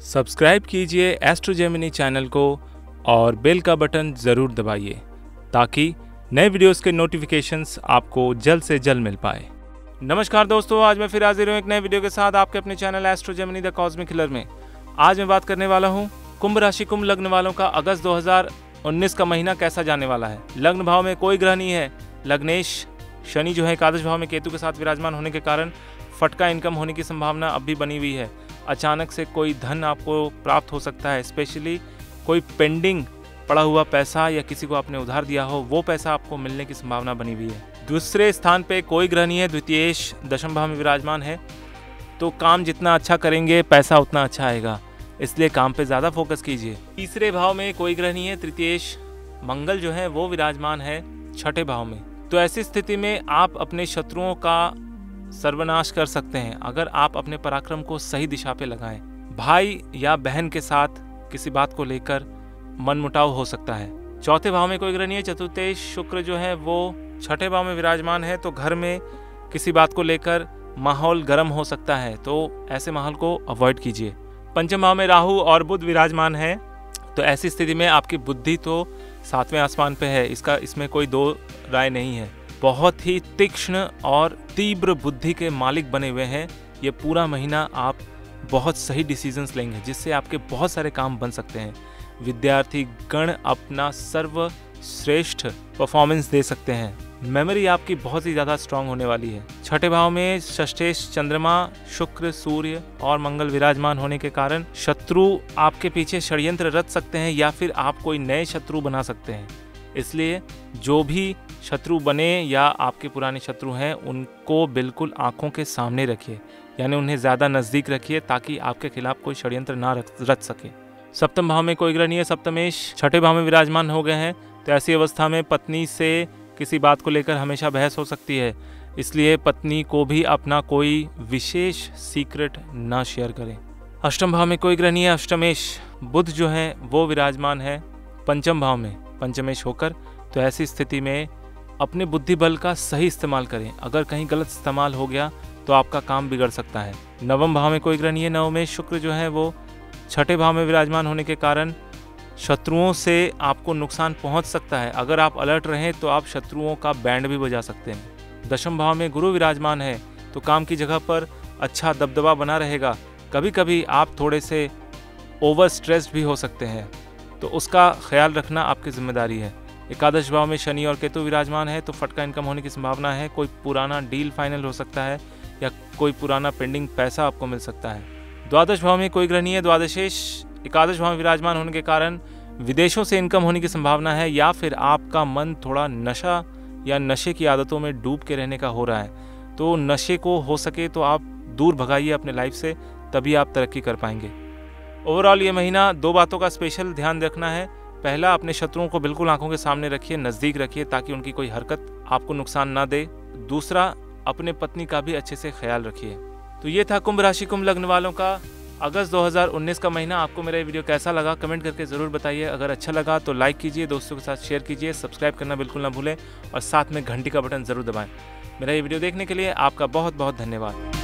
Subscribe कीजिए astro Gemini channel को और बेल का बटन ज़रूर दबाइए ताकि नए वीडियोस के नोटिफिकेशंस आपको जल्द से जल्द मिल पाए। नमस्कार दोस्तों, आज मैं फिर हाजिर हूँ एक नए वीडियो के साथ आपके अपने channel Astro Gemini the Cosmic Healer में। आज मैं बात करने वाला हूँ कुंभ राशि कुंभ लग्न वालों का अगस्त 2019 का महीना कैसा जाने वाला है। लग्न भाव में कोई ग्रह नहीं है। लग्नेश शनि जो है एकादश भाव में केतु के साथ विराजमान होने के कारण फटका इनकम होने की संभावना अब भी बनी हुई है। अचानक से कोई धन आपको प्राप्त हो सकता है, स्पेशली कोई पेंडिंग पड़ा हुआ पैसा या किसी को आपने उधार दिया हो वो पैसा आपको मिलने की संभावना बनी हुई है। दूसरे स्थान पे कोई ग्रह नहीं है। द्वितीयेश दशम भाव में विराजमान है, तो काम जितना अच्छा करेंगे पैसा उतना अच्छा आएगा, इसलिए काम पे ज़्यादा फोकस कीजिए। तीसरे भाव में कोई ग्रह नहीं है। तृतीयेश मंगल जो है वो विराजमान है छठे भाव में, तो ऐसी स्थिति में आप अपने शत्रुओं का सर्वनाश कर सकते हैं अगर आप अपने पराक्रम को सही दिशा पे लगाएं। भाई या बहन के साथ किसी बात को लेकर मनमुटाव हो सकता है। चौथे भाव में कोई ग्रह नहीं है। चतुर्थेश शुक्र जो है वो छठे भाव में विराजमान है, तो घर में किसी बात को लेकर माहौल गर्म हो सकता है, तो ऐसे माहौल को अवॉइड कीजिए। पंचम भाव में राहु और बुध विराजमान है, तो ऐसी स्थिति में आपकी बुद्धि तो सातवें आसमान पे है, इसमें कोई दो राय नहीं है। बहुत ही तीक्ष्ण और तीव्र बुद्धि के मालिक बने हुए हैं। ये पूरा महीना आप बहुत सही डिसीजंस लेंगे जिससे आपके बहुत सारे काम बन सकते हैं। विद्यार्थी गण अपना सर्वश्रेष्ठ परफॉर्मेंस दे सकते हैं। मेमोरी आपकी बहुत ही ज़्यादा स्ट्रांग होने वाली है। छठे भाव में षष्ठेश चंद्रमा, शुक्र, सूर्य और मंगल विराजमान होने के कारण शत्रु आपके पीछे षड्यंत्र रच सकते हैं या फिर आप कोई नए शत्रु बना सकते हैं। इसलिए जो भी शत्रु बने या आपके पुराने शत्रु हैं उनको बिल्कुल आंखों के सामने रखिए, यानी उन्हें ज़्यादा नज़दीक रखिए ताकि आपके खिलाफ कोई षड्यंत्र ना रच सके। सप्तम भाव में कोई ग्रह नहीं है। सप्तमेश छठे भाव में विराजमान हो गए हैं, तो ऐसी अवस्था में पत्नी से किसी बात को लेकर हमेशा बहस हो सकती है, इसलिए पत्नी को भी अपना कोई विशेष सीक्रेट ना शेयर करें। अष्टम भाव में कोई ग्रह नहीं है। अष्टमेश बुध जो है वो विराजमान है पंचम भाव में पंचमेश होकर, तो ऐसी स्थिति में अपने बुद्धि बल का सही इस्तेमाल करें। अगर कहीं गलत इस्तेमाल हो गया तो आपका काम बिगड़ सकता है। नवम भाव में कोई ग्रह नहीं है। नवमेश शुक्र जो है वो छठे भाव में विराजमान होने के कारण शत्रुओं से आपको नुकसान पहुंच सकता है। अगर आप अलर्ट रहें तो आप शत्रुओं का बैंड भी बजा सकते हैं। दशम भाव में गुरु विराजमान है, तो काम की जगह पर अच्छा दबदबा बना रहेगा। कभी कभी आप थोड़े से ओवर स्ट्रेस्ड भी हो सकते हैं, तो उसका ख्याल रखना आपकी जिम्मेदारी है। एकादश भाव में शनि और केतु विराजमान है, तो फटका इनकम होने की संभावना है। कोई पुराना डील फाइनल हो सकता है या कोई पुराना पेंडिंग पैसा आपको मिल सकता है। द्वादश भाव में कोई ग्रह नहीं है। द्वादशेश एकादश भाव में विराजमान होने के कारण विदेशों से इनकम होने की संभावना है, या फिर आपका मन थोड़ा नशा या नशे की आदतों में डूब के रहने का हो रहा है, तो नशे को हो सके तो आप दूर भगाइए अपने लाइफ से, तभी आप तरक्की कर पाएंगे। ओवरऑल ये महीना दो बातों का स्पेशल ध्यान रखना है। पहला, अपने शत्रुओं को बिल्कुल आंखों के सामने रखिए, नज़दीक रखिए ताकि उनकी कोई हरकत आपको नुकसान ना दे। दूसरा, अपने पत्नी का भी अच्छे से ख्याल रखिए। तो ये था कुंभ राशि कुंभ लग्न वालों का अगस्त 2019 का महीना। आपको मेरा ये वीडियो कैसा लगा कमेंट करके ज़रूर बताइए। अगर अच्छा लगा तो लाइक कीजिए, दोस्तों के साथ शेयर कीजिए, सब्सक्राइब करना बिल्कुल ना भूलें और साथ में घंटी का बटन ज़रूर दबाएँ। मेरा ये वीडियो देखने के लिए आपका बहुत बहुत धन्यवाद।